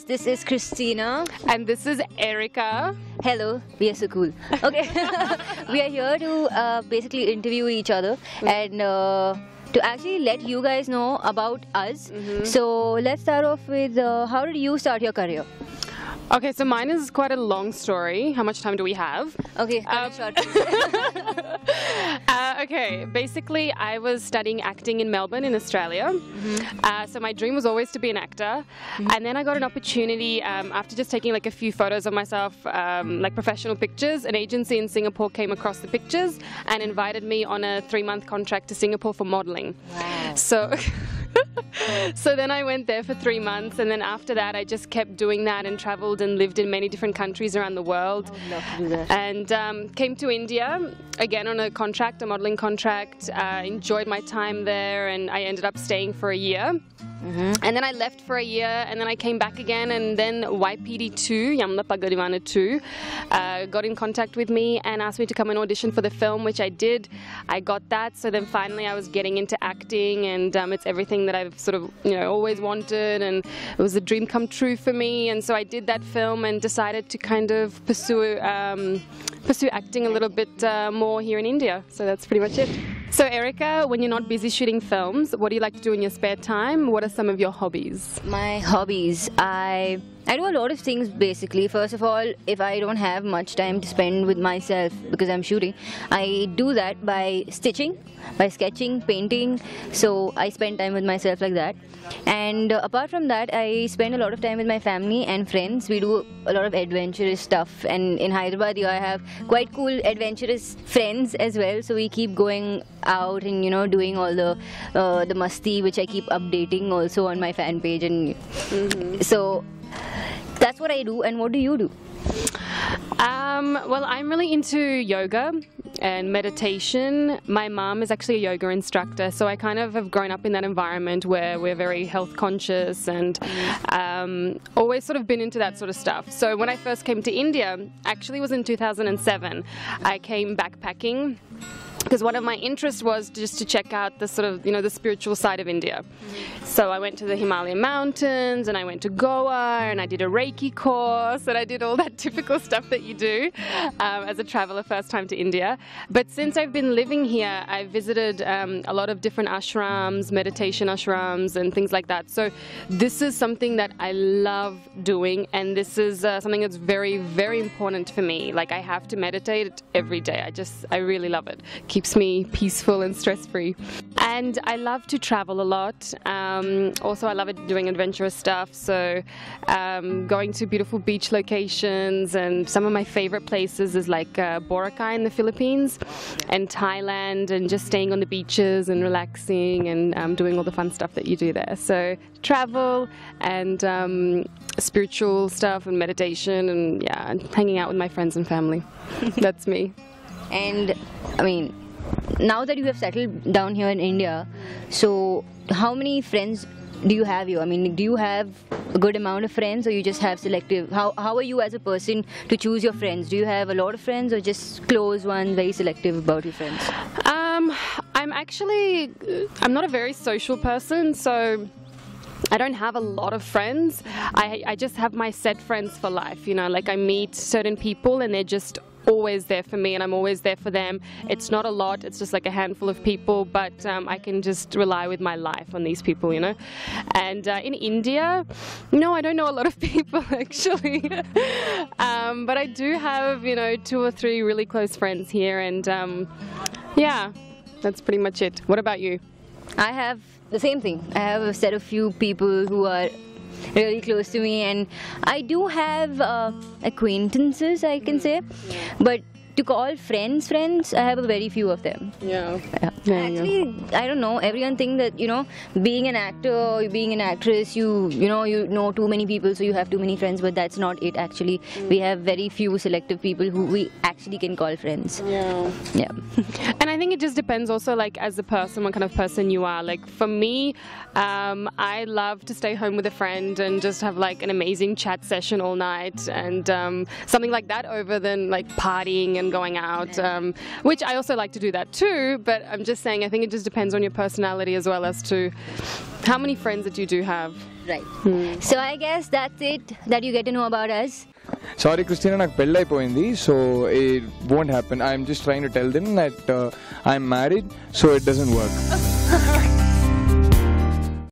this is Christina. And this is Erica. Hello, we are so cool. Okay, we are here to basically interview each other and to actually let you guys know about us. So let's start off with how did you start your career? Okay, so mine is quite a long story. How much time do we have? Okay, cut it short. Okay, basically I was studying acting in Melbourne in Australia. So my dream was always to be an actor. And then I got an opportunity after just taking like a few photos of myself, like professional pictures. An agency in Singapore came across the pictures and invited me on a 3-month contract to Singapore for modeling. Wow. So then I went there for 3 months, and then after that I just kept doing that and traveled and lived in many different countries around the world. I would love to do that. And came to India again on a contract, a modeling contract. Enjoyed my time there, and I ended up staying for a year. And then I left for a year, and then I came back again, and then YPD2, Yamla Pagadivana 2, got in contact with me and asked me to come and audition for the film, which I did. I got that, so then finally I was getting into acting, and it's everything that I've sort of, always wanted, and it was a dream come true for me, and so I did that film and decided to kind of pursue acting a little bit more here in India. So that's pretty much it. So Erica, when you're not busy shooting films, what do you like to do in your spare time? What are some of your hobbies? My hobbies, I do a lot of things basically. First of all, if I don't have much time to spend with myself because I'm shooting, I do that by stitching, by sketching, painting. So I spend time with myself like that. And apart from that, I spend a lot of time with my family and friends. We do a lot of adventurous stuff, and in Hyderabad I have quite cool adventurous friends as well. So we keep going out and doing all the masti, which I keep updating also on my fan page. And so that's what I do. And what do you do? Well, I'm really into yoga and meditation. My mom is actually a yoga instructor, so I kind of have grown up in that environment where we're very health conscious and always sort of been into that sort of stuff. So when I first came to India, actually was in 2007, I came backpacking, because one of my interests was just to check out the sort of, the spiritual side of India. So I went to the Himalayan mountains, and I went to Goa, and I did a Reiki course, and I did all that typical stuff that you do as a traveler first time to India. But since I've been living here, I've visited a lot of different ashrams, meditation ashrams, and things like that. So this is something that I love doing, and this is something that's very, very important for me. Like, I have to meditate every day. I really love it. Keeps me peaceful and stress-free. And I love to travel a lot. Also, I love doing adventurous stuff. So going to beautiful beach locations, and some of my favorite places is like Boracay in the Philippines and Thailand, and just staying on the beaches and relaxing and doing all the fun stuff that you do there. So travel and spiritual stuff and meditation, and hanging out with my friends and family. That's me. And I mean, now that you have settled down here in India, so how many friends do you have here? I mean, do you have a good amount of friends, or you just have selective? How are you as a person to choose your friends? Do you have a lot of friends, or just close ones, very selective about your friends? I'm not a very social person, so I don't have a lot of friends. I just have my set friends for life, like I meet certain people and they're just always there for me, and I'm always there for them. It's not a lot, it's just like a handful of people, but I can just rely with my life on these people, And in India, no, I don't know a lot of people actually. But I do have, 2 or 3 really close friends here, and that's pretty much it. What about you? I have the same thing. I have a set of few people who are really close to me, and I do have acquaintances, I can say, but to call friends, I have a very few of them. Yeah. Actually, I don't know. Everyone thinks that being an actor or being an actress, you know too many people, so you have too many friends. But that's not it. Actually, we have very few selective people who we actually can call friends. Yeah. And I think it just depends also, like, as a person, what kind of person you are. Like for me, I love to stay home with a friend and just have like an amazing chat session all night and something like that over than like partying and and going out, which I also like to do that too, but I'm just saying I think it just depends on your personality as well as to how many friends that you do have. Right. So I guess that's it that you get to know about us. Sorry, Christina, నాకు పెళ్ళి అయిపోయింది, so it won't happen. I'm just trying to tell them that I'm married, so it doesn't work.